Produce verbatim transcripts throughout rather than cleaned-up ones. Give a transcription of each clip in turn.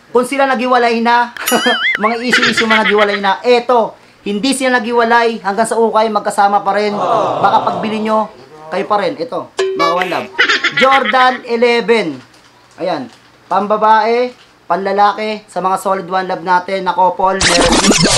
kung sila nagiwalay na, mga issue-issue mga nagiwalay na, eto, hindi sila nagiwalay hanggang sa ukay, magkasama pa rin. Baka pagbili nyo, kayo pa rin. Ito, mga One Love. Jordan eleven. Ayan, pambabae, panlalaki, sa mga solid One Love natin na couple, meron dito.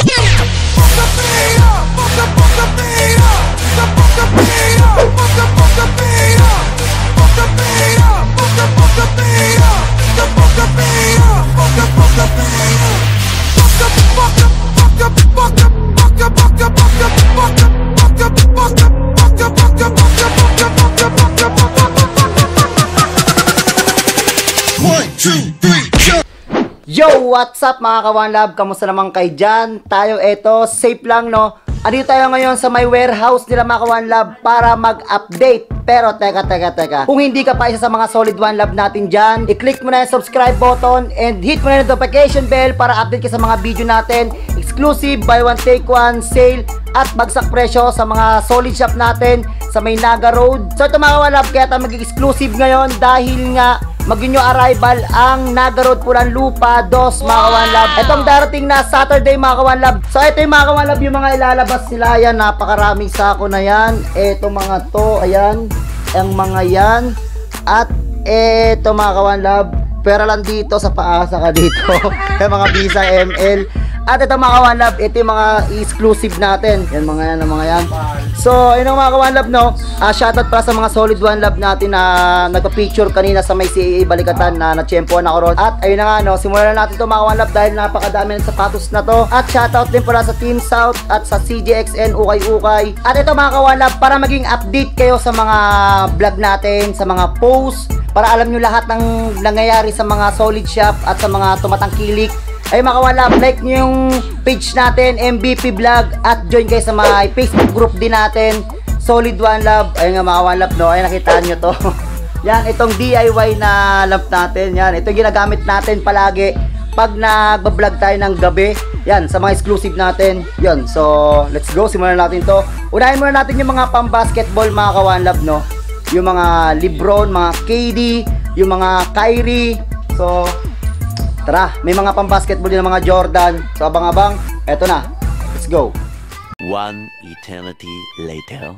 Yo, what's up mga ka-One Love? Kamusta naman kayo dyan? Tayo eto, safe lang no? Andito tayo ngayon sa may warehouse nila mga ka-One Love para mag-update. Pero teka, teka, teka. Kung hindi ka pa isa sa mga solid One Love natin dyan, i-click mo na yung subscribe button and hit mo na yung notification bell para update ka sa mga video natin. Exclusive, buy one, take one, sale, at bagsak presyo sa mga solid shop natin sa may Naga Road. So ito mga ka-One Love, kaya tayo mag-exclusive ngayon dahil nga mag-new arrival ang Naga Road Pulang Lupa dos mga ka-One Love. Itong darating na Saturday mga ka-One Love. So ito yung mga ka-One Love, yung mga ilalabas nila. Ayan, napakaraming sako na yan. Ito mga to, ayan, ang mga yan. At ito mga ka-One Love, pera lang dito sa paasa ka dito. Yung mga Visa M L. At ito mga ka-One Love, ito yung mga exclusive natin. Yan mga yan, mga yan. So, yun ang mga ka-One Love, no? Uh, shoutout para sa mga solid One Love natin na nagpa-picture kanina sa may C A A Balikatan na na-tsempoan ako ron. At ayun na nga, no? Simulan na natin ito mga One Love dahil napakadami ng sapatos na to. At shoutout din pala sa Team South at sa C J X N Ukay-Ukay. At ito mga ka-One Love, para maging update kayo sa mga vlog natin, sa mga posts, para alam nyo lahat ng nangyayari sa mga solid shop at sa mga tumatangkilik. Ay mga ka-One Love, like nyo yung page natin, M B P Vlog, at join kayo sa mga Facebook group din natin, Solid One Love. Ayun nga mga One Love, no? Ay nakita nyo to. Yan, itong D I Y na lamp natin. Yan, ito yung ginagamit natin palagi pag nagbablog tayo ng gabi. Yan, sa mga exclusive natin. Yan, so let's go, simulan natin to. Unahin muna natin yung mga pang-basketball mga ka-One Love, no? Yung mga LeBron, mga K D, yung mga Kyrie. So tara, may mga pang-basketball din ng mga Jordan. So abang-abang, eto na. Let's go. One eternity later.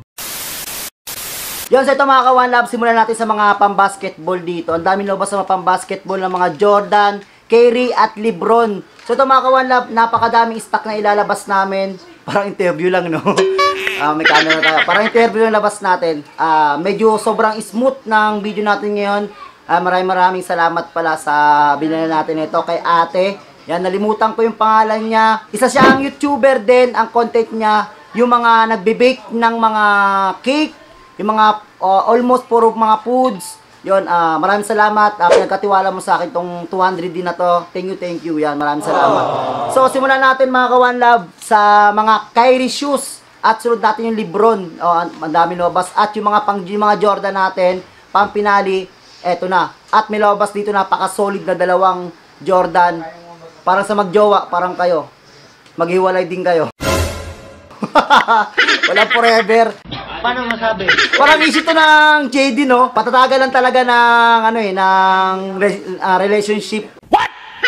Yun, so ito mga ka-One Love, simulan natin sa mga pang-basketball dito. Ang daming lobas sa mga pang-basketball ng mga Jordan, Kyrie at LeBron. So ito mga ka-One Love, napakadaming stock na ilalabas namin. Parang interview lang, no? uh, may camera tayo. Parang interview lang labas natin. Uh, medyo sobrang smooth ng video natin ngayon. Uh, maraming maraming salamat pala sa binili natin ito kay ate. Yan, nalimutan ko yung pangalan niya. Isa siyang YouTuber din. Ang content niya, yung mga nagbe-bake ng mga cake, yung mga uh, almost puro mga foods. Yon, uh, maraming salamat. Uh, pinagkatiwala mo sa akin tong two hundred din na to. Thank you, thank you. Yan, maraming salamat. So, simulan natin mga ka-One Love sa mga Kyrie shoes. At sunod natin yung LeBron. Oh, ang dami lobas. At yung mga pang yung mga Jordan natin, pang pinali. Eto na. At may lobas dito, napaka-solid na dalawang Jordan. Parang sa magjowa, parang kayo. Maghiwalay din kayo. Walang forever. Paano masabi? Parang issue to ng J D, no? Patatagal lang talaga ng, ano eh, ng uh, relationship. What?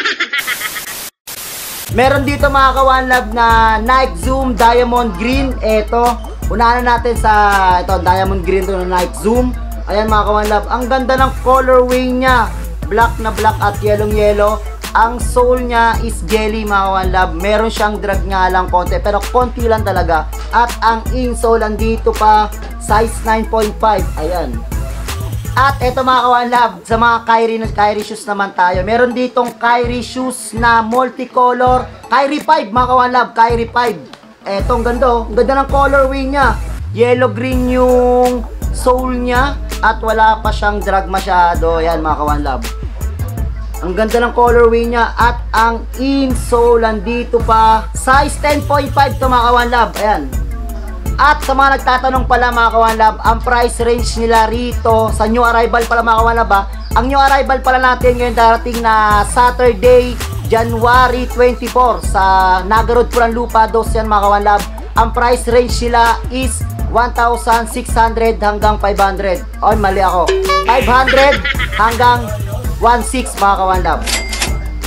Meron dito mga ka-One Love na Nike Zoom Diamond Green. Eto. Unahan natin sa, ito, Diamond Green to na Nike Zoom. Ayan mga ka-One Love, ang ganda ng colorway niya. Black na black at yellow yellow. Ang sole niya is jelly mga ka-One Love. Meron siyang drag nga lang konti, pero konti lang talaga. At ang insole andito pa, size nine point five. Ayan. At eto mga ka-One Love, sa mga Kyrie, Kyrie shoes naman tayo. Meron ditong Kyrie shoes na multicolor. Kyrie five mga ka-One Love, Kyrie five. Eto, ang ganda oh. Ang ganda ng colorway niya. Yellow green yung sole niya. At wala pa siyang drag masyado. Yan mga ka-One Love. Ang ganda ng colorway niya. At ang insole andito pa, size ten point five to mga ka-One Love. Ayan. At sa mga nagtatanong pala mga ka-One Love, ang price range nila rito sa new arrival pala mga ka-One Love, ang new arrival pala natin ngayon darating na Saturday, January twenty-four sa Naga Road Pulang Lupa dos yan mga ka-One Love. Ang price range nila is one thousand six hundred hanggang five hundred. Oy, mali ako. five hundred hanggang one thousand six hundred mga ka-One Love. Kaya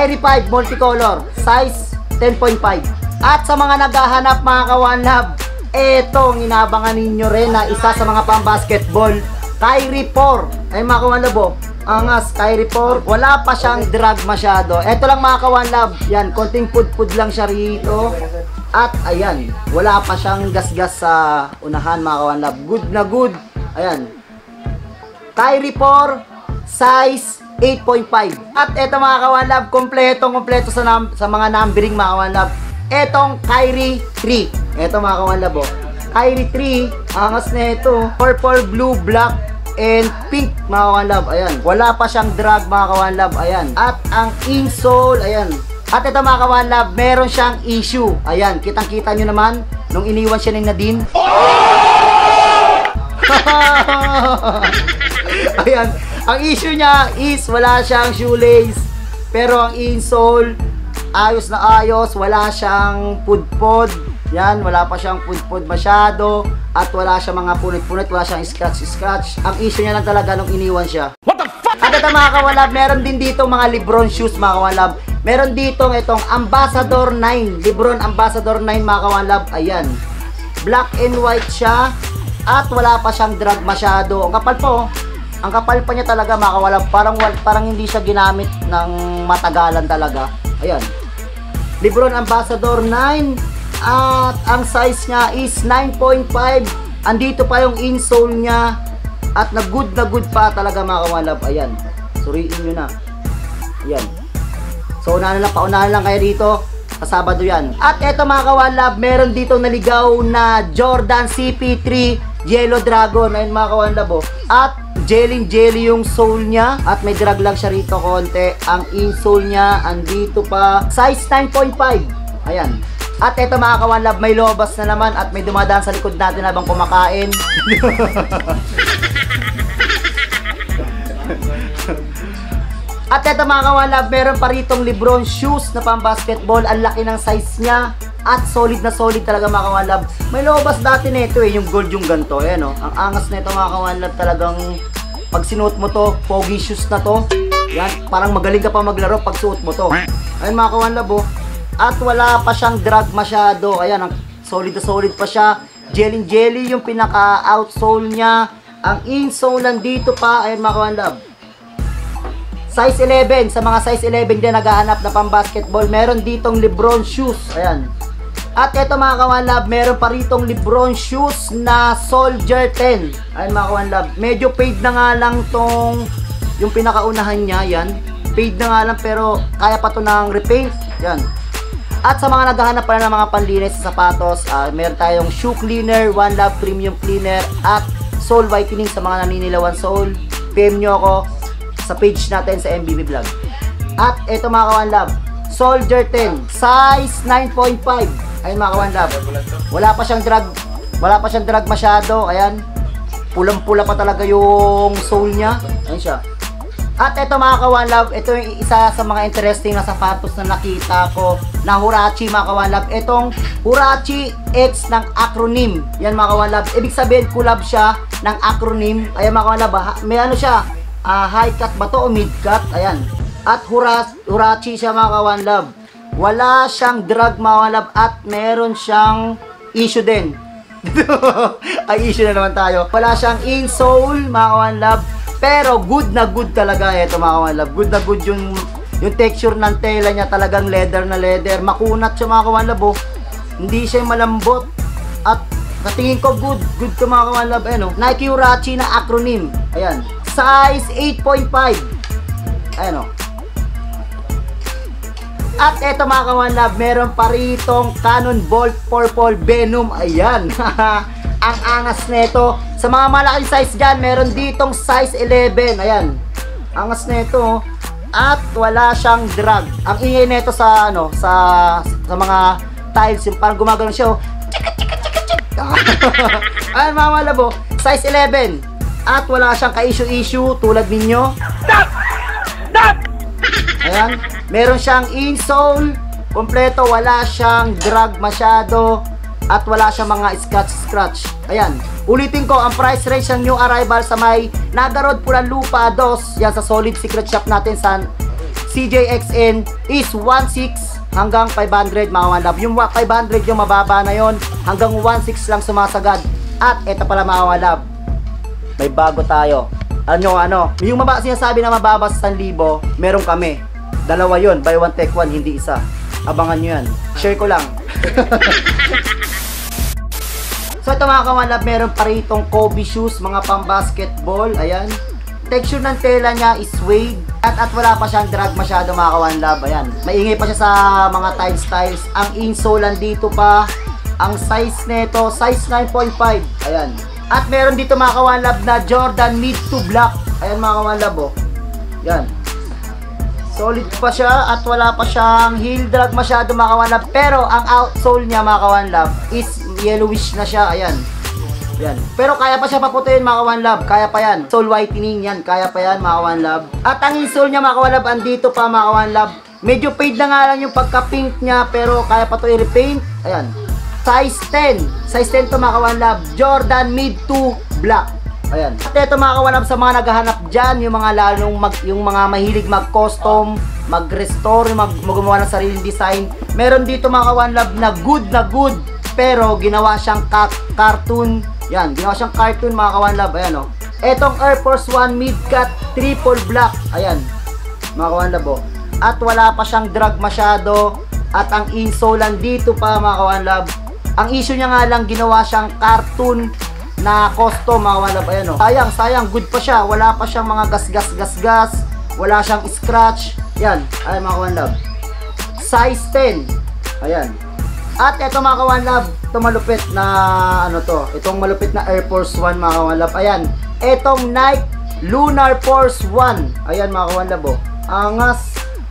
Kyrie five multicolor, size ten point five. At sa mga naghahanap mga ka-One Love, etong inabangan ninyo rin na isa sa mga pang-basketball, Kyrie four. Ay mga ka-One Love, oh. Angas, Kyrie four. Wala pa siyang drag masyado. Ito lang mga ka-One Love. Yan, konting pud-pud lang siya rito. At ayan, wala pa siyang gasgas sa unahan mga ka-One Love. Good na good. Ayan. Kyrie four, size eight point five. At eto mga ka-One Love, kompletong kompleto sa, sa mga numbering mga ka-One Love. Etong Kyrie three. Eto mga ka-One Love, oh. Kyrie three, angas na ito. Purple, blue, black, and pink mga ka-One Love. Ayan. Wala pa siyang drag mga ka-One Love. Ayan. At ang insole, ayan. At ito mga ka-One Love, meron siyang issue. Ayan. Kitang-kita nyo naman nung iniwan siya ng Nadine. Ayan. Ang issue niya is wala siyang shoelace. Pero ang insole, ayos na ayos. Wala siyang pudpod. Yan, wala pa siyang pudpod masyado. At wala siyang mga punit-punit. Wala siyang scratch-scratch. Ang issue niya lang talaga nung iniwan siya. What the fuck? At ito mga ka-One Love, meron din dito mga Lebron shoes mga ka-One Love. Meron dito itong Ambassador nine. Lebron Ambassador nine mga ka-One Love. Ayan. Black and white siya. At wala pa siyang drag masyado. Ang kapal po. Ang kapal pa niya talaga mga ka-One Love. Parang, parang hindi siya ginamit ng matagalan talaga. Ayan. Lebron Ambassador nine. At ang size niya is nine point five. Andito pa yung insole niya. At na good na good pa talaga mga ka-One Love. Ayan. Suriin nyo na. Ayan. So unahan lang, paunahan lang kayo dito. Kasabado yan. At eto mga ka-One Love, meron dito naligaw na Jordan C P three Yellow Dragon. Ayun mga ka-One Love, oh. At jelly jelly yung sole niya. At may drag lang siya rito konti. Ang insole niya andito pa. Size nine point five. Ayan. At eto mga ka-One Love, may lobas na naman. At may dumadaan sa likod natin habang kumakain. At eto mga ka-One Love, meron pa ritong Lebron shoes na pang basketball. Ang laki ng size niya. At solid na solid talaga mga ka-One Love. May lobas dati nito eh, yung gold yung ganito. Ayan, oh. Ang angas na ito mga ka-One Love. Talagang pag sinuot mo to, pogi shoes na to. Yan, parang magaling ka pa maglaro pag suot mo to. Ayun mga ka-One Love, oh. At wala pa siyang drag masyado. Ayan, ang solid na solid pa siya. Jelly jelly yung pinaka outsole niya. Ang insole nandito pa. Ayan mga ka-One Love. Size eleven. Sa mga size eleven din naghahanap na pang basketball, meron ditong Lebron shoes. Ayan. At eto mga ka-One Love, meron pa ritong Lebron shoes na Soldier ten. Ayan mga ka-One Love. Medyo fade na nga lang tong yung pinakaunahan niya. Yan. Fade na nga lang pero kaya pa to ng repaint. Yan. At sa mga naghahanap pala ng mga panlinis sa sapatos, uh, meron tayong shoe cleaner, One Love premium cleaner, at sole whitening sa mga naninilawan sole. P M nyo ako sa page natin sa M B B Vlog. At ito mga ka-One Love, Soldier ten, size nine point five. Ayun mga ka-One Love, wala pa siyang drag, wala pa siyang drag masyado. Ayan, pulang-pula pa talaga yung sole niya. Ayan siya. At ito mga ka-One Love, ito yung isa sa mga interesting na sapatos na nakita ko na Huarache mga ka-One Love. Itong Huarache X ng acronym. Yan mga ka-One Love. Ibig sabihin collab siya ng acronym. Ayan mga ka-One Love, may ano siya, uh, high cut ba to o mid cut? Ayan. At Huarache siya mga ka-One Love. Wala siyang drag mga ka-One Love at meron siyang issue din. Ay issue na naman tayo. Wala siyang insole mga ka-One Love. Pero good na good talaga ito mga ka-One Love. Good na good yung, yung texture ng tela niya. Talagang leather na leather. Makunat siya mga ka-One Love, oh. Hindi siya malambot. At natingin ko good. Good ka mga ka-One Love. Ayan, oh. Nike Huarache na acronym. Ayan. Size eight point five. Ayan, oh. At ito mga ka-One Love, meron pa ritong Cannonball Purple Venom. Ayan. Ang angas nito. Sa mga malaking size dyan, meron ditong size eleven. Ayan. Angas nito. At wala siyang drag. Ang ingay nito sa ano, sa sa mga tiles, yung parang gumagano siya. Oh. Chika chika chika chika. Ayan mga malabo, size eleven. At wala siyang ka-issue-issue tulad ninyo. Stop! Stop! Ayan. Meron siyang insole. Kompleto, wala siyang drag masyado. At wala siyang mga scratch-scratch. Ayan. Ulitin ko, ang price range ng new arrival sa may Naga Road, Pulan Lupa, dos. Yan sa Solid Secret Shop natin sa C J X N is one six hanggang five hundred mga One Love. Yung five hundred yung mababa na yon, hanggang one six lang sumasagad. At ito pala mga One Love, may bago tayo. Ano ano, yung mababa, sinasabi na mababa sa one thousand, meron kami. Dalawa yon, buy one take one, hindi isa. Abangan nyo yan. Share ko lang. So ito mga One Love, meron pa ritong Kobe shoes, mga pang basketball. Ayan. Texture ng tela niya is suede. At, at wala pa siyang drag masyado mga One Love. Ayan. Maingay pa siya sa mga tile styles. Ang insole dito pa. Ang size nito, size nine point five. Ayan. At meron dito mga One Love na Jordan mid to black. Ayan mga One Love, oh. Yan. Solid pa siya at wala pa siyang heel drag masyado mga One Love. Pero ang outsole niya mga One Love is yellowish na siya. Ayan. Yan. Pero kaya pa siya paputuin mga One Love. Kaya pa yan. Sole whitening yan. Kaya pa yan mga One Love. At ang insole niya mga One Love, andito pa mga One Love. Medyo fade na nga lang yung pagka-pink niya. Pero kaya pa to i-repaint. Ayan. Size ten. Size ten to mga One Love. Jordan mid to black. Ayan. At ito mga One Love, sa mga naghahanap dyan, yung mga lalong mag, yung mga mahilig mag-custom, mag-restore, mag gumawa ng sariling design. Meron dito mga One Love na good na good. Pero ginawa siyang ka cartoon. Yan, ginawa siyang cartoon mga One Love. Ayan, oh. Etong Air Force One mid-cut triple black. Ayan, mga One Love, oh. At wala pa siyang drag masyado. At ang insole dito pa mga One Love. Ang issue niya nga lang, ginawa siyang cartoon na custom mga One Love. Ayan, oh. Sayang, sayang, good pa siya. Wala pa siyang mga gas-gas gas-gas. Wala siyang scratch. Yan, ayan mga One Love. Size ten. Ayan. At ito mga One Love, ito malupit na ano to, itong malupit na Air Force One mga One Love. Ayan, itong Nike Lunar Force One. Ayan mga One Love, oh. Angas.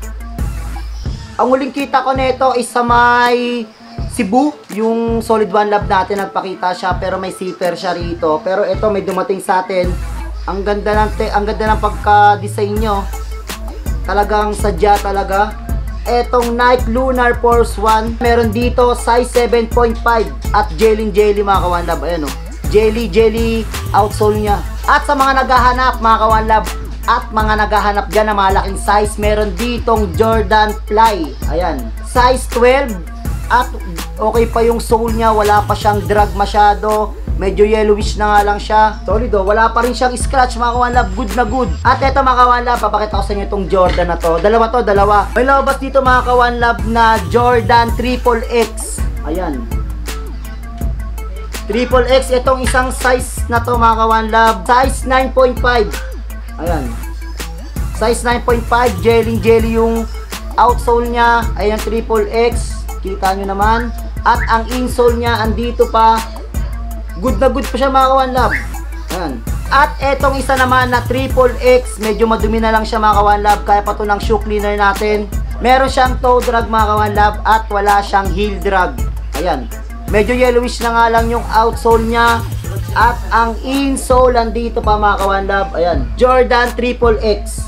Ang huling kita ko nito is sa may Cebu, yung Solid One Love natin, nagpakita siya pero may zipper siya rito. Pero ito may dumating sa atin. Ang ganda ng te ang ganda ng pagka-design nyo. Talagang sadya talaga. Etong Nike Lunar Force One, meron dito size seven point five at jelly jelly mga One Love. Ayan, oh. Jelly jelly outsole niya. At sa mga naghahanap mga One Love, at mga naghahanap dyan na malaking size, meron ditong Jordan Fly. Ayan, size twelve. At okay pa yung sole niya, wala pa siyang drag masyado. Medyo yellowish na nga lang siya. Solid, oh. Wala pa rin siyang scratch mga One Love. Good na good. At eto mga One Love, papakita ko sa inyo itong Jordan na to. Dalawa to, dalawa. May labas dito mga One Love na Jordan Triple X. Ayan. Triple X. Itong isang size na to mga One Love. Size nine point five. Ayan. Size nine point five. Jelly jelly yung outsole niya. Ayan, Triple X. Kita nyo naman. At ang insole niya, andito pa. Good na good pa siya mga One Love. Ayan. At etong isa naman na Triple X, medyo madumi na lang siya mga One Love. Kaya pa ito ng shoe cleaner natin. Meron siyang toe drag mga One Love at wala siyang heel drag. Ayan. Medyo yellowish na nga lang yung outsole niya. At ang insole nandito pa mga One Love. Ayan. Jordan Triple X.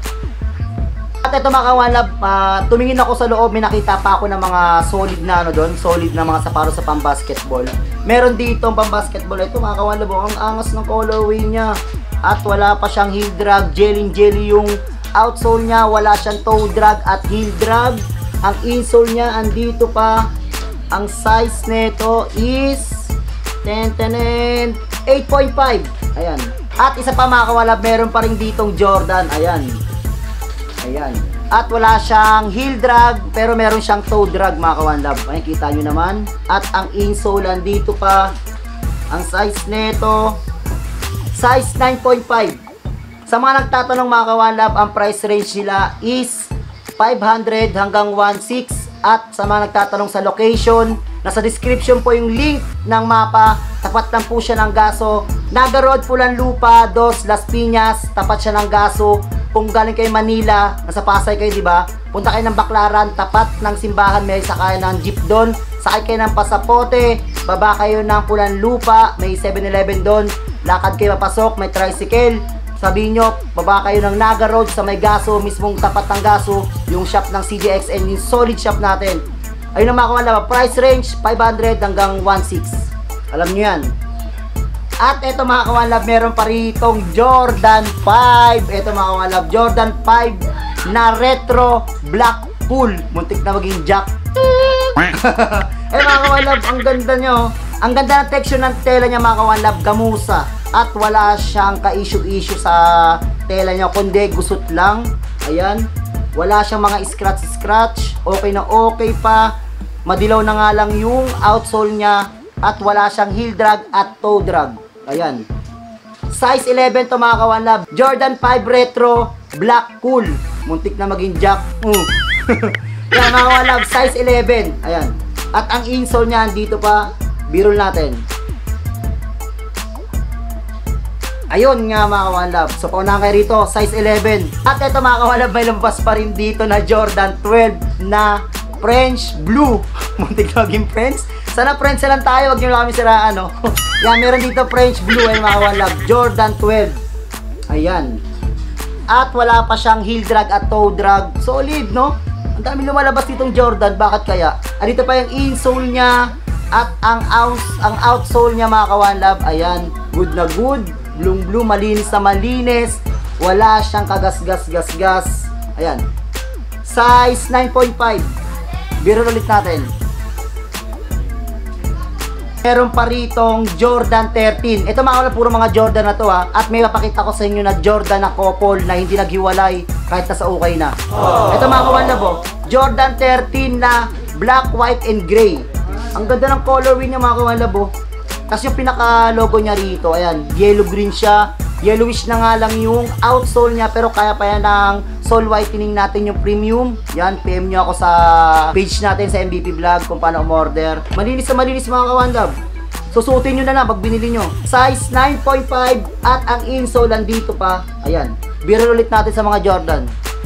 At ito mga One Love, uh, tumingin ako sa loob, may nakita pa ako ng mga solid na ano doon, solid na mga sapatos sa pang-basketball. Meron dito ang pang-basketball. Ito mga One Love, ang angas ng colorway niya. At wala pa siyang heel drag, jelly jelly yung outsole niya, wala siyang toe drag at heel drag. Ang insole niya, andito pa. Ang size nito is ten, ten, eight point five. Ayan. At isa pa mga One Love, meron pa rin ditong Jordan. Ayan. Ayan. At wala siyang heel drag, pero meron siyang toe drag mga One Love. Ayan, kita nyo naman. At ang insole dito pa. Ang size nito, size nine point five. Sa mga nagtatanong mga One Love, ang price range nila is five hundred hanggang one six. At sa mga nagtatanong sa location, nasa description po yung link ng mapa. Tapat lang po siya ng Gaso. Naga Road, Pulanlupa, Dos, Las Piñas. Tapat siya ng Gaso. Kung galing kayo Manila, nasa Pasay kayo, di ba? Punta kayo ng Baclaran, tapat ng simbahan, may sakay ng jeep doon. Sakay kayo ng Pasapote, baba kayo ng Pulanlupa, may seven eleven doon. Lakad kayo papasok, may tricycle. Sabihin nyo, baba kayo ng Naga Road sa may Gaso, mismong tapat ng Gaso, yung shop ng C J X N, yung solid shop natin. Ayun ang mga One Love, price range five hundred hanggang one six. Alam nyo yan. At ito mga One Love, meron pa ritong Jordan five. Ito mga One Love, Jordan five na retro black pool. Muntik na maging jack. Eh mga Kawan Love, ang ganda nyo. Ang ganda ng texture ng tela niya mga Kawan Love, gamusa. At wala siyang ka-issue-issue sa tela niya, kundi gusot lang. Ayan. Wala siyang mga scratch-scratch. Okay na okay pa. Madilaw na nga lang yung outsole niya. At wala siyang heel drag at toe drag. Ayan. Size eleven to mga Kawan Love. Jordan five Retro Black Cool. Muntik na maging jack. Mm. Yan mga Kawan Love, size eleven. Ayan. At ang insole niya dito pa. Birol natin. Ayun nga mga Kawan Love. So paunahan kayo rito, size eleven. At ito mga Kawan Love, may lumabas pa rin dito na Jordan twelve na French Blue. Muntik na maging French. Sana French lang tayo, wag nyo lang kami siraan, no? Yan, meron dito French Blue ay mga Kawan Love. Jordan twelve. Ayan. At wala pa siyang heel drag at toe drag. Solid, no? Ang dami lumalabas ditong Jordan. Bakit kaya? Andito pa yung insole niya. At ang, out, ang outsole niya mga Kawan Love. Ayan. Good na good. Blue blue. Malinis na malinis. Wala siyang kagas-gas-gas-gas. Ayan. Size nine point five. Biro ulit natin. Meron pa ritong Jordan thirteen. Ito mga Kawan Love, puro mga Jordan na to ha. At may mapakita ko sa inyo na Jordan na couple na hindi naghiwalay kahit nasa ukay na. Aww. Ito mga Kawan Love, Jordan thirteen na black, white, and gray. Ang ganda ng colorway niya mga Kawan Love. Kasi yung pinaka-logo niya rito, ayan, yellow-green siya. Yellowish na nga lang yung outsole niya, pero kaya pa yan ng sole whitening natin yung premium. Yan, P M nyo ako sa page natin sa M V P Vlog kung paano umorder. Malinis na malinis mga Kawan Love. Susuotin nyo na lang pag binili nyo. Size nine point five at ang insole andito pa. Ayan, biro ulit natin sa mga Jordan.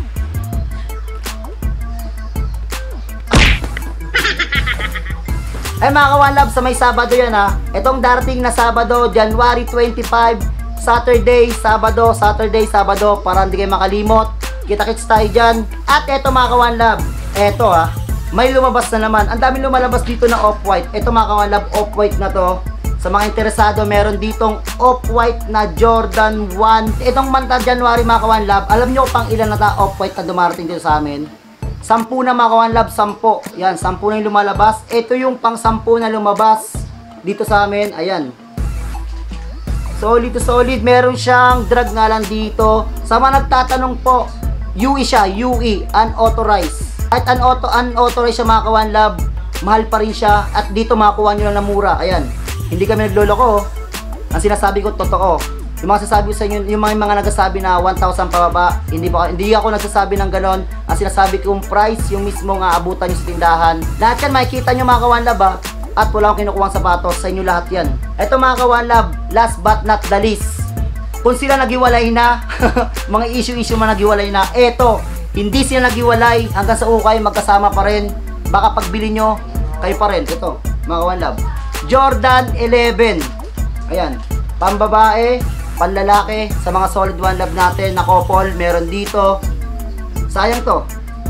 Ay mga Kawan Love, sa may Sabado yan ha. Itong darating na Sabado, January twenty-five, Saturday, Sabado, Saturday, Sabado, para hindi kayo makalimot. Kita-kits tayo dyan. At eto mga Kawan Love, eto ha, may lumabas na naman. Ang dami lumalabas dito na off-white. Eto mga Kawan Love, off-white na to. Sa mga interesado, meron ditong off-white na Jordan one. Itong month na January mga Kawan Love, alam nyo pang ilan na ta off-white na dumarating dito sa amin? Sampu na mga Kawan Love, sampo. Yan, sampu na yung lumalabas. Ito yung pang sampu na lumabas dito sa amin. Ayan. Solid to solid. Meron siyang drag nga lang dito. Sa mga nagtatanong po, U E siya, U E, unauthorized. Kahit unauto, unauthorized siya mga Kawan Love, mahal pa rin siya. At dito makakuha nyo lang na mura. Ayan. Hindi kami nagloloko. Ang sinasabi ko, totoo. Yung mga sasabi ko sa inyo, yung mga, mga nagsasabi na one thousand pababa, hindi, ba, hindi ako nagsasabi ng ganon. Ang sinasabi kong price, yung mismo nga abutan nyo sa tindahan. Lahat yan, makikita nyo mga Kawan Love ha. At wala akong kinukuha sapatos, sa inyo lahat yan. Eto mga Kawan Love, last but not the least. Kung sila nagiwalay na, mga issue-issue man nagiwalay na, eto, hindi sila nagiwalay, hanggang sa ukay, magkasama pa rin. Baka pagbili nyo, kayo pa rin. Ito, mga Kawan Love. Jordan eleven. Ayan, pambabae, panlalaki, sa mga solid one love natin na couple, meron dito. Sayang to.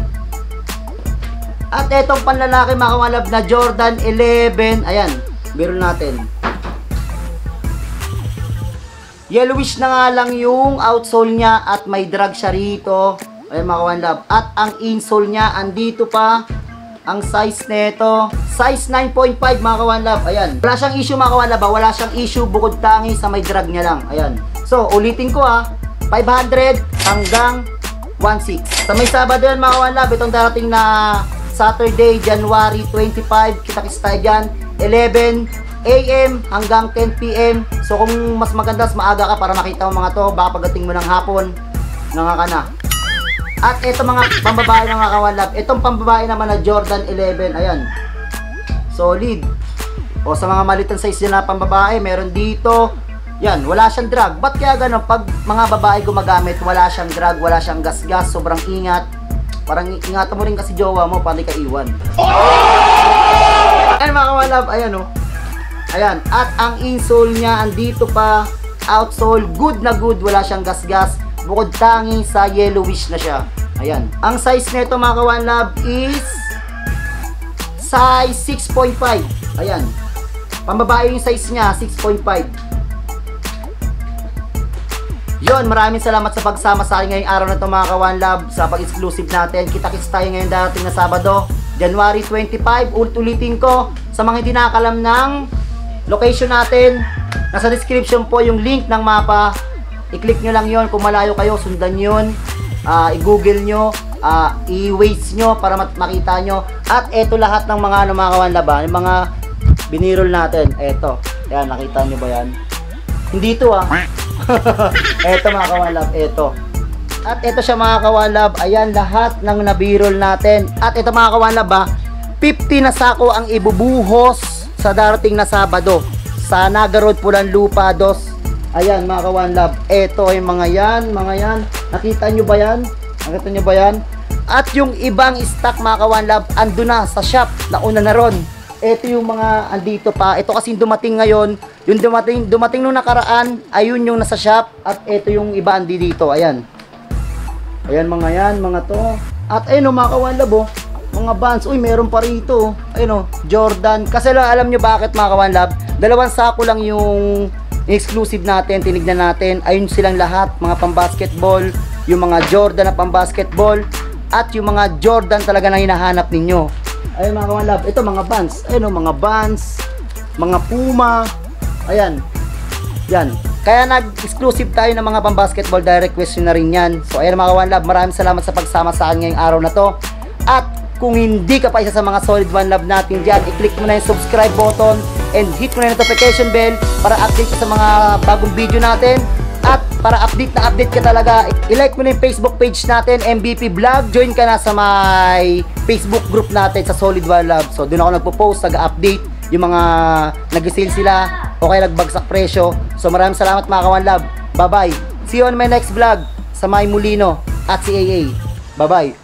At etong panlalaki mga Kawan Love na Jordan eleven. Ayan, biro natin. Yellowish na nga lang yung outsole niya at may drag siya rito. Ayan mga Kawan Love. At ang insole niya, andito pa. Ang size nito, size nine point five mga Kawan Love. Ayan. Wala siyang issue mga Kawan Love. Wala siyang issue bukod tangi sa may drag niya lang. Ayan. So, ulitin ko ha. five hundred hanggang one six. Sa may Sabado yan mga Kawan Love. Itong darating na Saturday, January twenty-five. Kita-kits tayo dyan. eleven A M hanggang ten P M So kung mas maganda, mas maaga ka para makita mo mga to. Baka pagdating mo ng hapon, nangaka na. At ito mga pambabae ng mga Kawan Love. Itong pambabae naman na Jordan eleven. Ayan. Solid. O sa mga malitang size na pambabae, meron dito. Yan, wala siyang drag. Ba't kaya ganun? Pag mga babae gumagamit, wala siyang drag, wala siyang gas-gas, sobrang ingat. Parang ingatan mo rin kasi jowa mo, pati ka iwan. Ayan mga Kawan Love, ayan o. Ayan, at ang insole niya, andito pa. Outsole, good na good, wala siyang gas-gas. Bukod tangi sa yellowish na siya. Ayan. Ang size nito mga Kawan Love is size six point five. Ayan. Pambabae yung size niya, six point five. Yon, maraming salamat sa pagsama sa akin ngayong araw na ito mga ka-One Love sa pag-exclusive natin. Kita-kits tayo ngayon darating na Sabado, January twenty-five. Ulit-ulitin ko sa mga hindi nakakalam ng location natin. Nasa description po yung link ng mapa. I-click nyo lang yon. Kung malayo kayo, sundan yun. Uh, I-google nyo, uh, i-waste nyo para makita nyo. At eto lahat ng mga ano, mga ka-One Love, yung mga binirol natin. Eto, yan, nakita nyo ba yan? Hindi ito ah. Eto mga ka-One Love, eto. At eto siya mga ka-One Love, ayan lahat ng nabirol natin. At eto mga ka-One Love ha, fifty na sako ang ibubuhos sa darating na Sabado sa Naga Road, Pulanlupa dos. Ayan mga ka-One Love, eto yung mga yan, mga yan. Nakita nyo ba yan? Nakita nyo ba yan? At yung ibang stock mga ka-One Love, ando na sa shop, nauna na ron. Ito yung mga andito pa. Ito kasi dumating ngayon. Yung dumating, dumating nung nakaraan, ayun yung nasa shop. At ito yung iba andi dito. Ayan. Ayan mga yan, mga to. At ayun o mga ka-One Love oh, mga Vans. Uy, meron pa rito. Ayun o, Jordan. Kasi lang, alam nyo bakit mga ka-One Love? Dalawang sako lang yung exclusive natin. Tinignan natin. Ayun silang lahat. Mga pang-basketball. Yung mga Jordan na pang-basketball. At yung mga Jordan talaga na hinahanap ninyo. Ayun mga ka-One Love, ito mga Vans. Ayun o, mga Vans, mga Puma. Ayan. Yan. Kaya nag-exclusive tayo ng mga pang-basketball dahil request nyo na rin yan. So ayan mga ka-One Love, maraming salamat sa pagsama sa akin ngayong araw na to. At kung hindi ka pa isa sa mga solid One Love natin dyan, i-click mo na yung subscribe button and hit mo na yung notification bell para update ka sa mga bagong video natin. At para update na update ka talaga, i-like mo na yung Facebook page natin, M B P Vlog. Join ka na sa my Facebook group natin sa Solid One Love. So doon ako nagpo-post, nag-update yung mga nag-sale sila o kaya nagbagsak presyo. So maraming salamat mga ka-One Love. Bye bye. See you on my next vlog sa May Molino at si A A. Bye bye.